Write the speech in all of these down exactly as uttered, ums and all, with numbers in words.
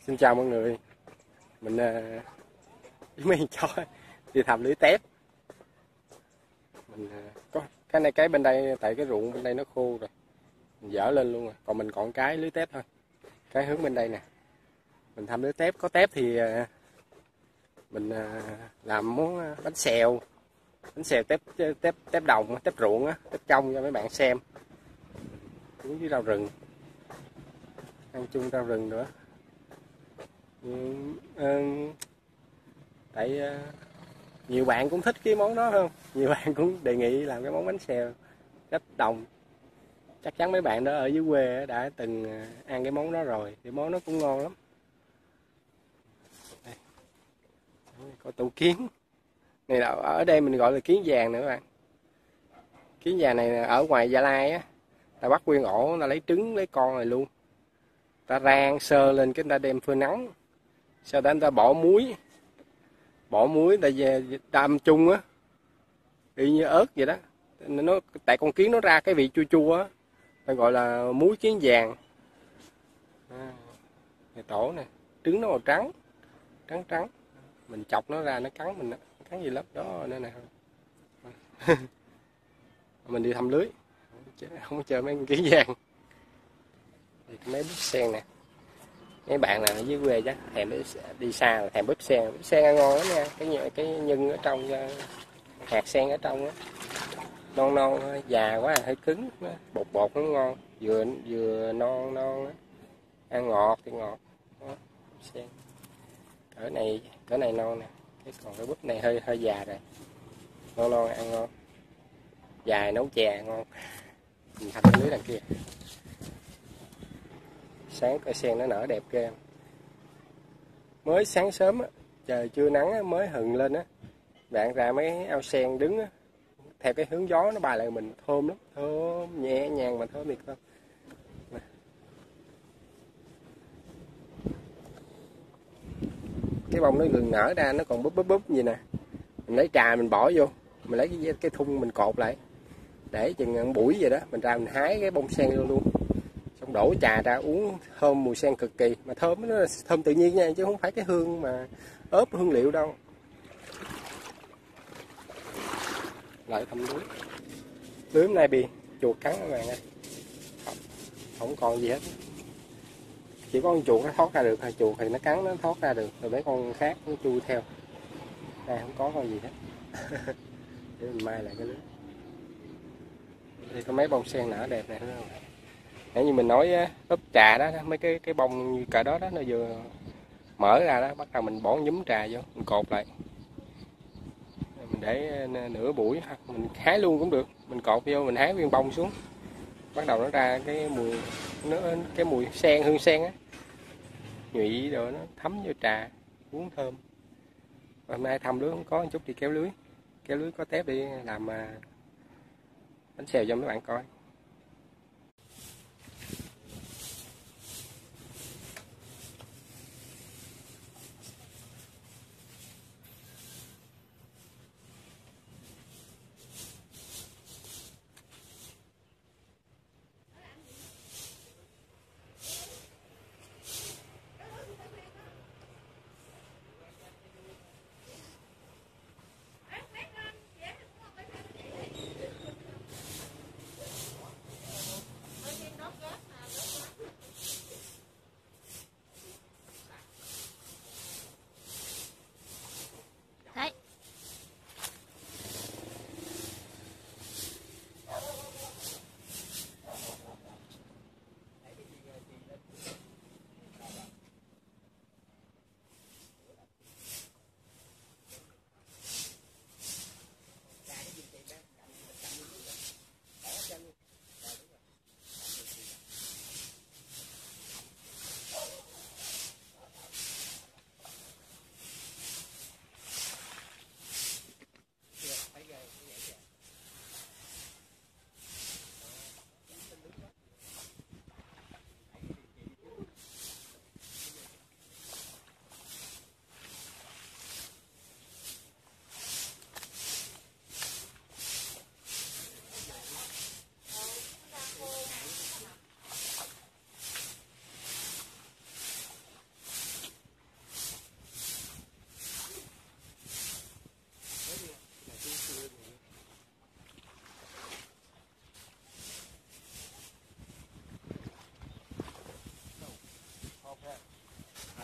Xin chào mọi người, mình uh, với mấy chó đi thăm lưới tép. Mình uh, có cái này cái bên đây, tại cái ruộng bên đây nó khô rồi, mình dỡ lên luôn rồi. Còn mình còn cái lưới tép thôi, cái hướng bên đây nè. Mình thăm lưới tép, có tép thì uh, mình uh, làm món bánh xèo, bánh xèo tép tép tép đồng, tép ruộng á, tép trong cho mấy bạn xem. Cuốn với rau rừng, ăn chung rau rừng nữa. Ừ, uh, tại uh, nhiều bạn cũng thích cái món đó không, nhiều bạn cũng đề nghị làm cái món bánh xèo tép đồng. Chắc chắn mấy bạn đó ở dưới quê đã từng ăn cái món đó rồi, thì món nó cũng ngon lắm. Đây. Có tủ kiến này, là ở đây mình gọi là kiến vàng nữa các bạn. Kiến vàng này ở ngoài Gia Lai á, ta bắt nguyên ổ, ta lấy trứng lấy con này luôn, ta rang sơ lên, cái ta đem phơi nắng, sau đó người ta bỏ muối bỏ muối ta về đâm chung á, y như ớt vậy đó. Nó tại con kiến nó ra cái vị chua chua á, ta gọi là muối kiến vàng. À, này tổ nè, trứng nó màu trắng trắng trắng, mình chọc nó ra nó cắn mình, cắn gì lắm đó nữa nè. Mình đi thăm lưới, không có chơi mấy con kiến vàng. Thì mấy búp sen nè, mấy bạn nào ở dưới quê chắc thèm đi xa là thèm búp sen. Búp sen ăn ngon lắm nha, cái cái nhân ở trong, hạt sen ở trong á, non non, già quá hơi cứng, bột bột nó ngon, vừa vừa non non á, ăn ngọt thì ngọt. Đó, búp sen cỡ này cỡ này non nè, cái còn cái búp này hơi hơi già rồi, non non ăn ngon, dài nấu chè ngon. Mình thành cái lưới đằng kia, sáng cây sen nó nở đẹp ghê. Mới sáng sớm á, trời chưa nắng á, mới hừng lên á, bạn ra mấy ao sen đứng á, theo cái hướng gió nó bay lại mình, thơm lắm, thơm nhẹ nhàng mà thơm thiệt không. Cái bông nó gần nở ra, nó còn búp búp búp gì nè, mình lấy trà mình bỏ vô, mình lấy cái, cái thun mình cột lại, để chừng buổi vậy đó, mình ra mình hái cái bông sen luôn luôn, xong đổ trà ra uống, thơm mùi sen cực kỳ, mà thơm nó thơm tự nhiên nha, chứ không phải cái hương mà ốp hương liệu đâu. Lại thăm lưới, lưới hôm nay bị chuột cắn các bạn ơi, không, không còn gì hết, chỉ có con chuột nó thoát ra được thôi, chuột thì nó cắn nó thoát ra được, rồi mấy con khác nó chui theo. Đây không có con gì hết. Để mình mai lại cái lưới. Đây có mấy bông sen nở đẹp này, thấy không? Nãy như mình nói úp trà đó, mấy cái cái bông như cỡ đó đó, nó vừa mở ra đó, bắt đầu mình bỏ nhúm trà vô, mình cột lại, mình để nửa buổi, hoặc mình hái luôn cũng được, mình cột vô, mình hái viên bông xuống, bắt đầu nó ra cái mùi, nó cái mùi sen, hương sen á, nhụy rồi nó thấm vô trà, uống thơm. Hôm nay thăm lưới không có, một chút đi kéo lưới, kéo lưới có tép đi làm bánh xèo cho mấy bạn coi.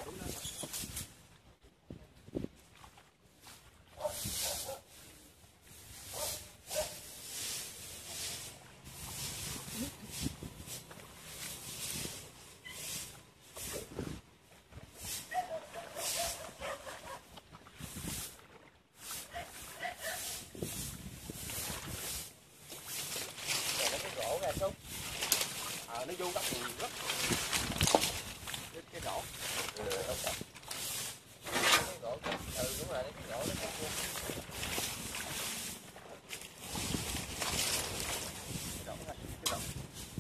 Nó vô góc nhiều lắm. Cái, cái rổ. Ừ, đúng rồi. Cái rổ, ừ đúng rồi, cái rổ nó cắt luôn. Cái rổ này, cái rổ.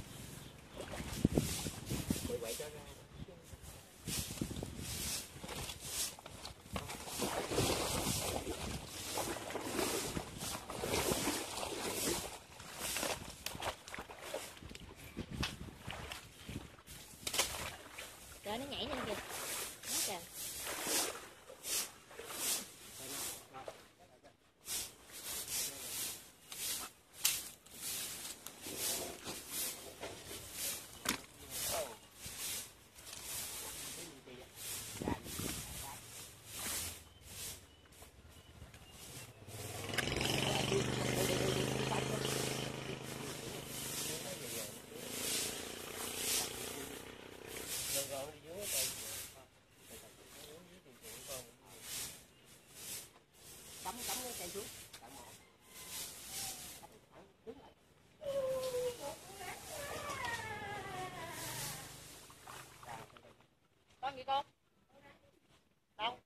Quay quay cho ra. Trời, nó nhảy lên kìa. Nó trời. Cắm cắm cái cây xuống. Con gì con? Đâu?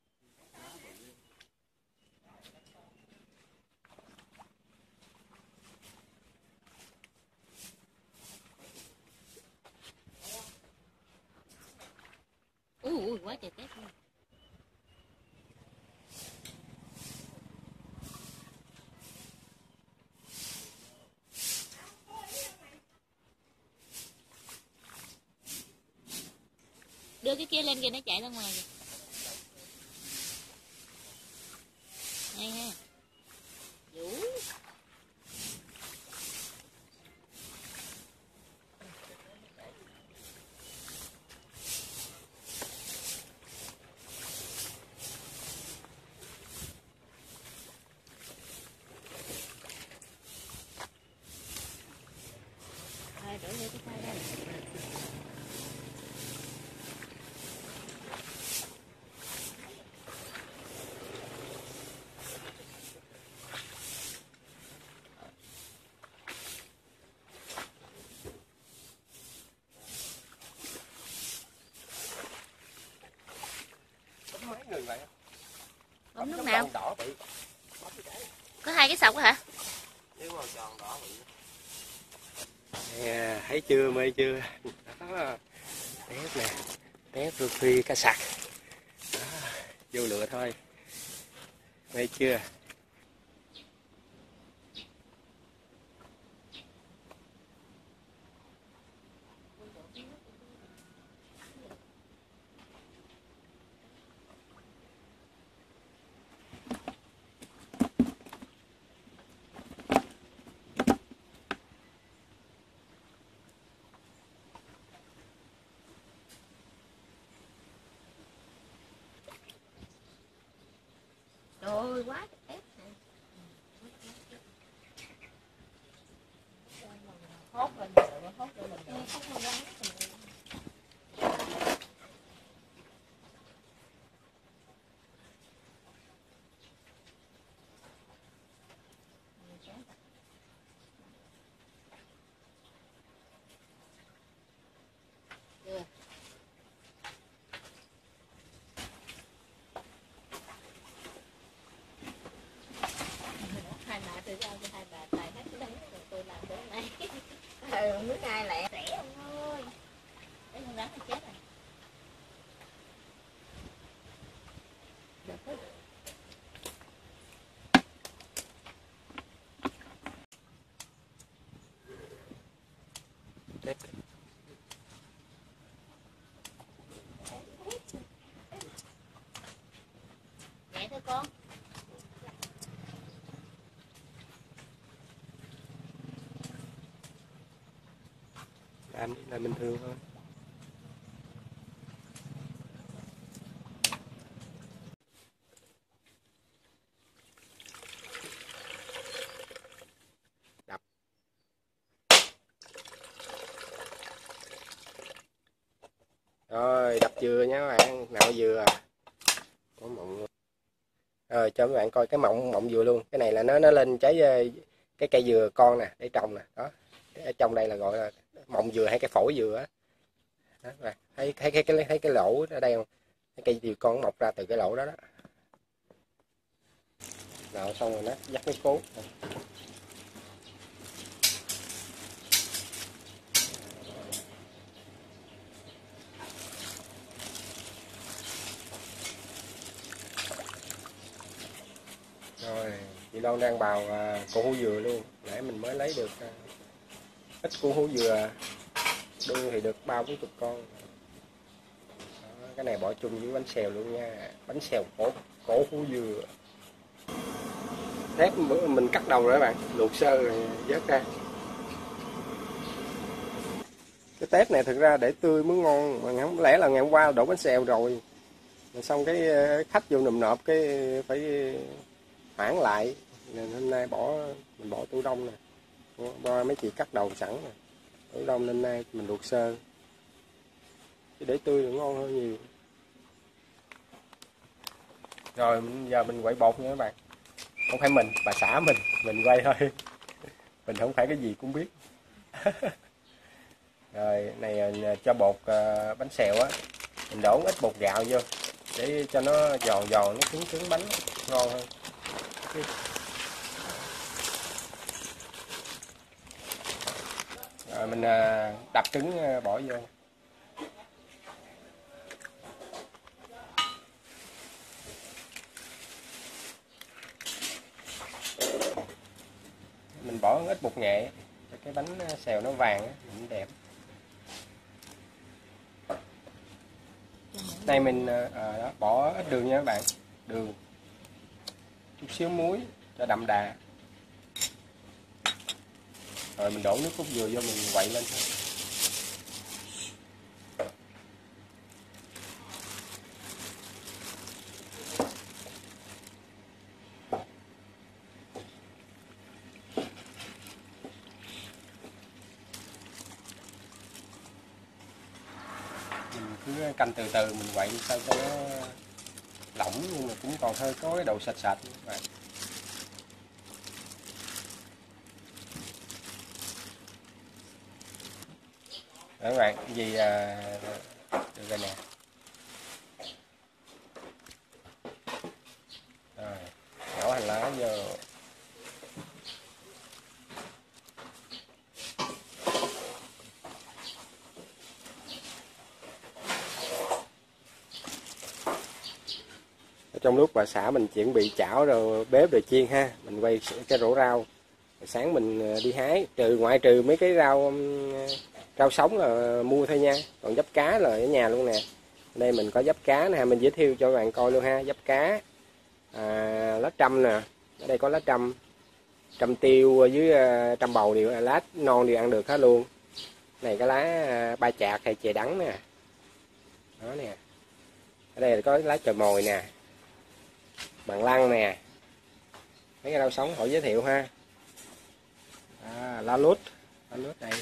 Ui ui quá trời tét luôn. Đưa cái kia lên kìa, nó chạy ra ngoài kìa. Hay ha. Vũ. Rồi đổ vô cái tay đây. Mấy người vậy? Bấm lúc nào? Đỏ bị. Có hai cái sọc hả? Nếu mà tròn đỏ bị. Nè, thấy chưa, mê chưa? Đó. Tép nè, tép rô phi cá sặc. Đó. Vô lựa thôi. Mê chưa? Trời ơi, quá tét này. Hốt lên rồi, hốt lên mình. Hốt lên rắn. Hai bà tôi giao cho hai bà tài hết cái đấy rồi tôi làm bữa nay. Ừ, bữa nay lẹ rẻ ông ơi. Đấy con rắn nó chết rồi. Được hết. Tép. Nhẹ thôi con. Làm là bình thường thôi. Rồi đập dừa nha các bạn, nạo dừa. Có mọng. Rồi cho các bạn coi cái mọng mọng dừa luôn. Cái này là nó nó lên trái cái cây dừa con nè, để trồng nè, đó. Ở trong đây là gọi là mọng dừa hay cái phổi dừa á. Đó các bạn, thấy thấy cái cái thấy cái lỗ ở đây không? Cái cây dừa con mọc ra từ cái lỗ đó đó. Nạo xong rồi nó dắt cái cố. Rồi, chị Loan đang bào à, củ hú dừa luôn. Nãy mình mới lấy được à, ít củ hú dừa. Đương thì được ba bốn chục con. Đó, cái này bỏ chung với bánh xèo luôn nha. Bánh xèo cổ cổ hú dừa. Tép mình cắt đầu rồi các bạn, luộc sơ rồi vớt ra. Cái tép này thực ra để tươi mới ngon, mà không lẽ là ngày hôm qua đổ bánh xèo rồi. Rồi xong cái khách vô nùm nộp cái phải hoãn lại, nên hôm nay bỏ mình bỏ tủ đông nè, bo mấy chị cắt đầu sẵn nè, tủ đông nên nay mình luộc sơ, chứ để tươi thì ngon hơn nhiều. Rồi giờ mình quậy bột nha các bạn, không phải mình, bà xã mình mình quay thôi, mình không phải cái gì cũng biết. Rồi này cho bột uh, bánh xèo á, mình đổ ít bột gạo vô để cho nó giòn giòn, nó cứng cứng bánh ngon hơn. Rồi mình uh, đập trứng uh, bỏ vô. Mình bỏ ít bột nghệ cho cái bánh xèo nó vàng á, nó đẹp. Đây mình à, đó, bỏ ít đường nha các bạn, đường, chút xíu muối cho đậm đà. Rồi mình đổ nước cốt dừa vô, mình quậy lên thôi. Mình cứ canh từ từ, mình quậy sao cho nó lỏng nhưng mà cũng còn hơi có cái độ sạch sạch các bạn. Đó các bạn, cái gì à, được rồi nè. Rồi, nhỏ hành lá vô. Trong lúc bà xã mình chuẩn bị chảo rồi bếp rồi chiên ha, mình quay cái rổ rau. Sáng mình đi hái, trừ ngoại trừ mấy cái rau rau sống là mua thôi nha, còn giáp cá là ở nhà luôn nè. Đây mình có giáp cá nè, mình giới thiệu cho các bạn coi luôn ha. Giáp cá, à, lá trăm nè, ở đây có lá trăm, trăm tiêu với trăm bầu đều, lá non đều ăn được hết luôn. Này cái lá ba chạc hay chè đắng nè, đó nè. Ở đây là có lá chồi mồi nè, bằng lăng nè, mấy cái rau sống họ giới thiệu ha. À, lá lút, lá lút đây,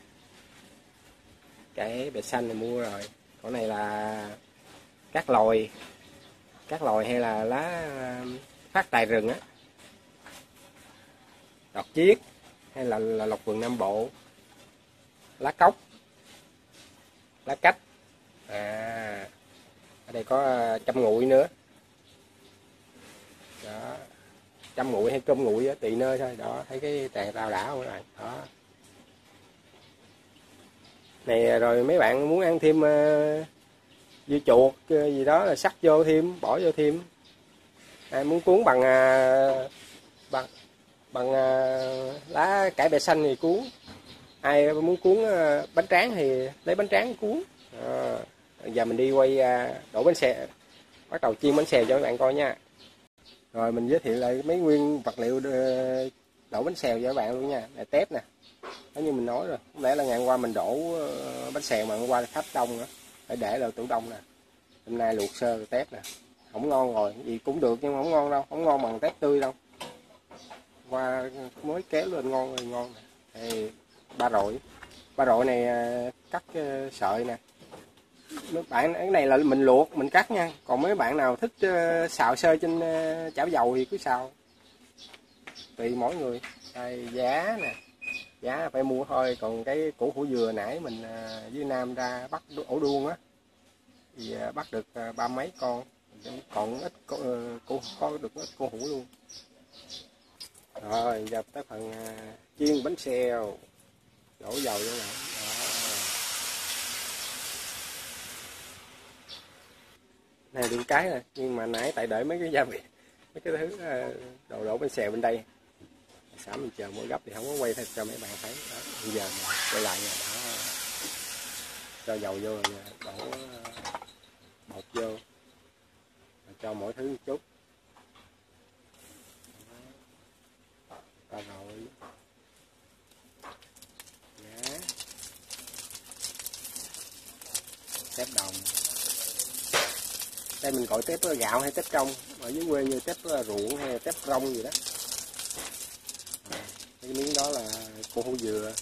cái bệt xanh này mua rồi. Còn này là cát lòi, cát lòi hay là lá phát tài rừng á, đọt chiết hay là, là lộc vườn Nam Bộ, lá cóc, lá cách. À, ở đây có trăm nguội nữa. Đó, trăm nguội hay cơm nguội á, tùy nơi thôi. Đó, thấy cái tàn rau đã không các bạn? Đó. Này rồi mấy bạn muốn ăn thêm uh, dưa chuột uh, gì đó là sắc vô thêm, bỏ vô thêm. Ai muốn cuốn bằng uh, bằng bằng uh, lá cải bẹ xanh thì cuốn. Ai muốn cuốn uh, bánh tráng thì lấy bánh tráng cuốn. À, giờ mình đi quay uh, đổ bánh xèo, bắt đầu chiên bánh xèo cho các bạn coi nha. Rồi mình giới thiệu lại mấy nguyên vật liệu đổ bánh xèo cho các bạn luôn nha. Là tép nè, giống như mình nói rồi, không lẽ là ngày hôm qua mình đổ bánh xèo mà hôm qua khách đông nữa, phải để vào tủ đông nè. Hôm nay luộc sơ tép nè, không ngon rồi, gì cũng được nhưng mà không ngon đâu, không ngon bằng tép tươi đâu. Qua mới kéo lên ngon rồi, ngon nè. Đây, ba rọi, ba rọi này cắt sợi nè, mấy bạn cái này là mình luộc mình cắt nha, còn mấy bạn nào thích uh, xào sơ trên uh, chảo dầu thì cứ xào, tùy mỗi người. Đây, giá nè, giá phải mua thôi, còn cái củ hủ dừa nãy mình uh, với Nam ra bắt ổ đuông á thì uh, bắt được uh, ba mấy con, còn ít có, uh, củ có được ít củ hủ luôn. Rồi giờ tới phần uh, chiên bánh xèo, đổ dầu vô nè. Này đường cái nè, nhưng mà nãy tại đợi mấy cái gia vị, mấy cái thứ uh, đồ đổ bánh xèo bên đây, xả mình chờ mỗi gấp thì không có quay theo cho mấy bạn thấy. Đó, bây giờ mình quay lại nha, đó, cho dầu vô rồi đổ uh, bột vô, rồi cho mỗi thứ một chút. Đó, rồi giá tép đồng, đây mình gọi tép gạo hay tép trong, ở dưới quê như tép ruộng hay tép rong gì đó. À, cái miếng đó là củ hủ dừa.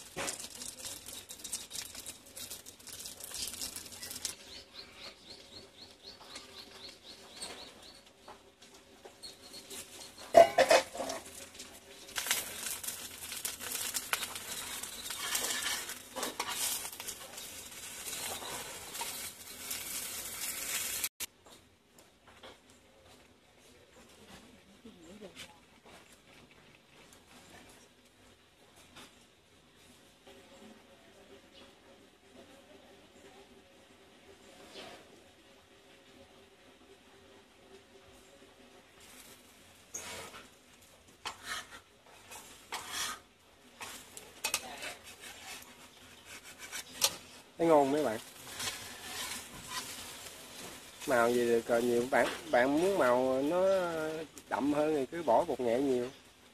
Thấy ngon mấy bạn, màu gì được rồi nhiều bạn bạn muốn màu nó đậm hơn thì cứ bỏ bột nghệ nhiều.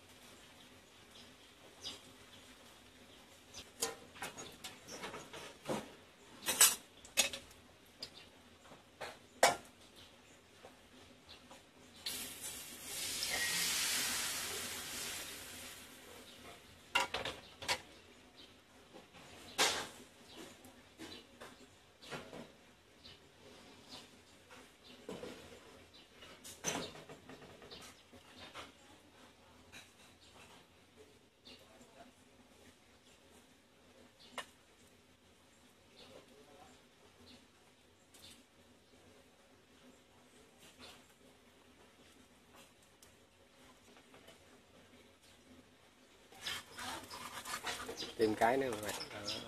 Tìm cái nữa mà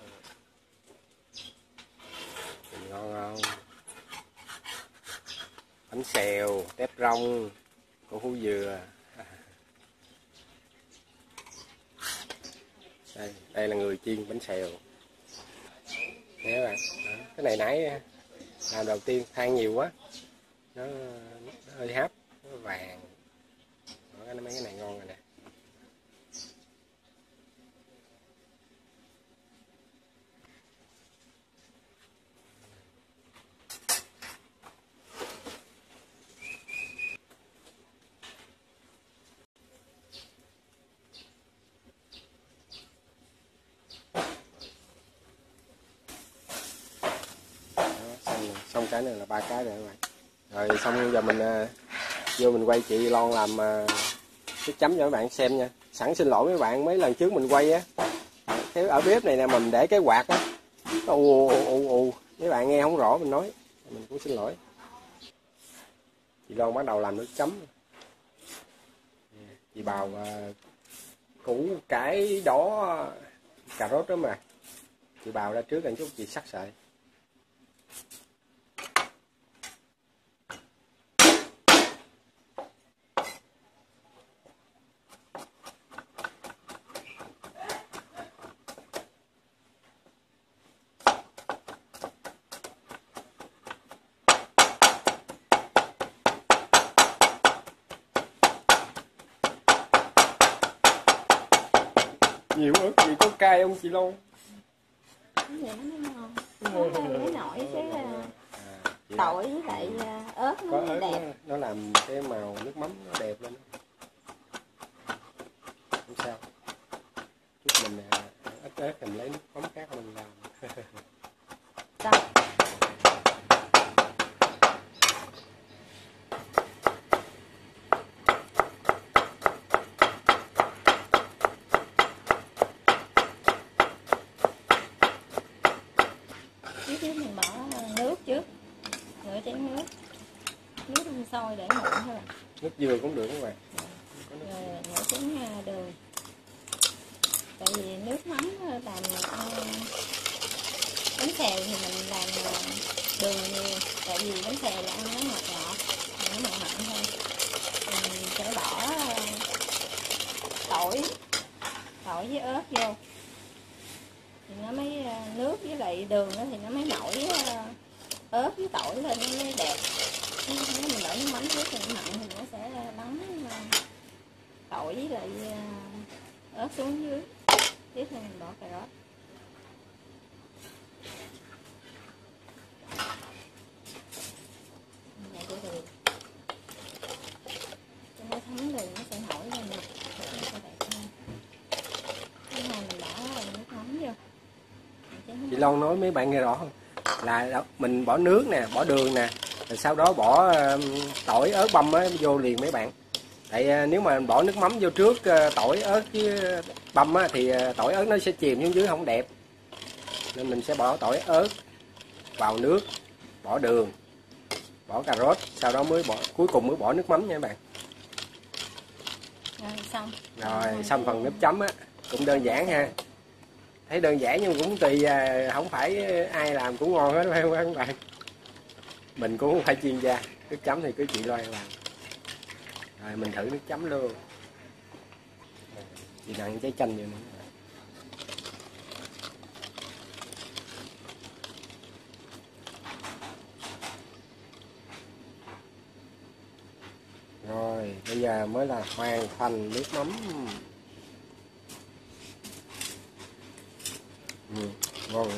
ngon không? Bánh xèo, tép rong, củ hủ dừa. Đây, đây là người chiên bánh xèo. Nghe các bạn, đó. Cái này nãy làm đầu tiên than nhiều quá, nó, nó hơi hấp, nó vàng. Đó, mấy cái này ngon rồi nè. Xong cái này là ba cái rồi các bạn. Rồi xong giờ mình uh, vô mình quay chị Lon làm uh, nước chấm cho các bạn xem nha. Sẵn xin lỗi mấy bạn, mấy lần trước mình quay á, cái ở bếp này nè mình để cái quạt á, nó ù ù ù ù, mấy bạn nghe không rõ mình nói, mình cũng xin lỗi. Chị Lon bắt đầu làm nước chấm. Chị bào uh, củ cải đỏ, cà rốt đó mà, chị bào ra trước một chút, chị sắc sợi. Nhiều ớt gì có cay không chị Lon? Vậy nó mới ngon. Nó mới nổi cái à, tỏi với lại ớt nó có ớt đẹp. Nó, nó làm cái màu nước mắm nó đẹp lên. Không sao. Chút mình ít ớt mình lấy nước mắm khác mình làm. chén nước, nước đun sôi để nguội thôi. Nước dừa cũng được các bạn. Rồi nửa chén đường. Tại vì nước mắm làm ăn bánh xèo thì mình làm đường nhiều, tại vì bánh xèo là ăn nó ngọt ngọt, nó mặn mặn thôi. Mình sẽ bỏ tỏi, tỏi với ớt vô, thì nó mới nước với lại đường đó thì nó mới nổi ớt với tỏi lên nó mới đẹp. Nếu mình đổ nước mắm trước thì nó mặn thì nó sẽ bắn tỏi với lại ớt xuống dưới. Tiếp theo mình bỏ cà rốt. Này cho đường. Cho nó thấm đường nó sẽ nổi lên mặt để nó sẽ đẹp hơn. Thứ hai mình bỏ nước mắm vô. Chị Long nói mấy bạn nghe rõ không? Là mình bỏ nước nè, bỏ đường nè, rồi sau đó bỏ tỏi ớt băm á vô liền mấy bạn. Tại nếu mà bỏ nước mắm vô trước tỏi ớt với băm á thì tỏi ớt nó sẽ chìm xuống dưới không đẹp. Nên mình sẽ bỏ tỏi ớt vào nước, bỏ đường, bỏ cà rốt, sau đó mới bỏ cuối cùng mới bỏ nước mắm nha các bạn. Rồi xong. Rồi xong phần nước chấm á cũng đơn giản ha. Thấy đơn giản nhưng cũng tùy, không phải ai làm cũng ngon hết phải không các bạn. Mình cũng không phải chuyên gia, nước chấm thì cứ chị Loan làm. Rồi mình thử nước chấm luôn. Chị nặn trái chanh vô nữa. Rồi bây giờ mới là hoàn thành nước mắm. Ừ, ngon.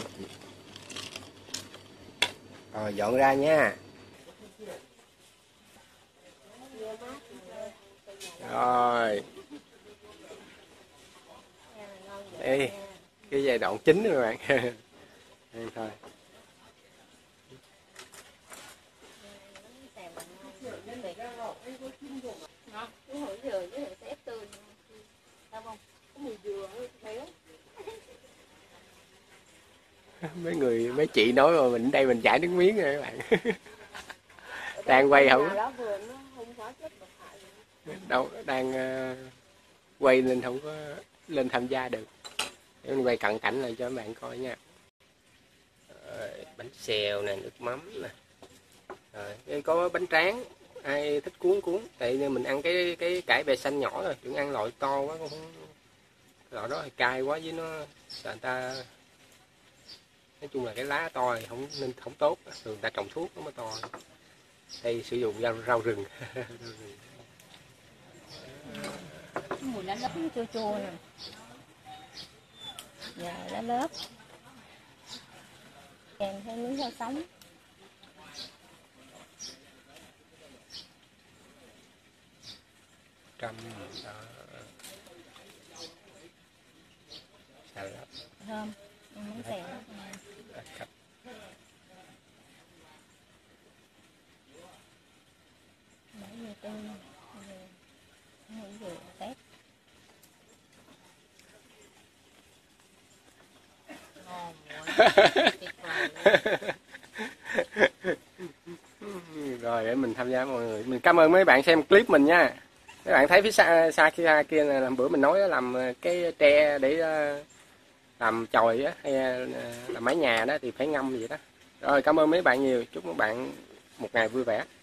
Rồi dọn ra nha. Rồi đây cái giai đoạn chính rồi các bạn. Đây thôi. Mấy người mấy chị nói mà mình đây mình chảy nước miếng rồi các bạn. Đang quay không đâu, đang uh, quay nên không có lên tham gia được. Để mình quay cận cảnh lại cho các bạn coi nha. Rồi, bánh xèo nè, nước mắm nè. Rồi, đây có bánh tráng, ai thích cuốn cuốn. Tại nên mình ăn cái cái cải bẹ xanh nhỏ rồi, đừng ăn loại to quá, không loại đó thì cay quá với nó người ta. Nói chung là cái lá to thì không nên không tốt, thường người ta trồng thuốc nó mới to. Đây sử dụng rau, rau rừng. Mùi lá lớp chua chua nè. Dạ lá lớp. Kèm thêm miếng rau sống. Trăm đó. Xà lách. Thơm. Miếng xèo. Bỏ dừa tươi. Dừa. Dừa tép. Ngon Rồi để mình tham gia mọi người. Mình cảm ơn mấy bạn xem clip mình nha. Các bạn thấy phía xa, xa kia kia là bữa mình nói làm cái tre để làm chòi á, hay làm mái nhà đó thì phải ngâm vậy đó. Rồi cảm ơn mấy bạn nhiều. Chúc các bạn một ngày vui vẻ.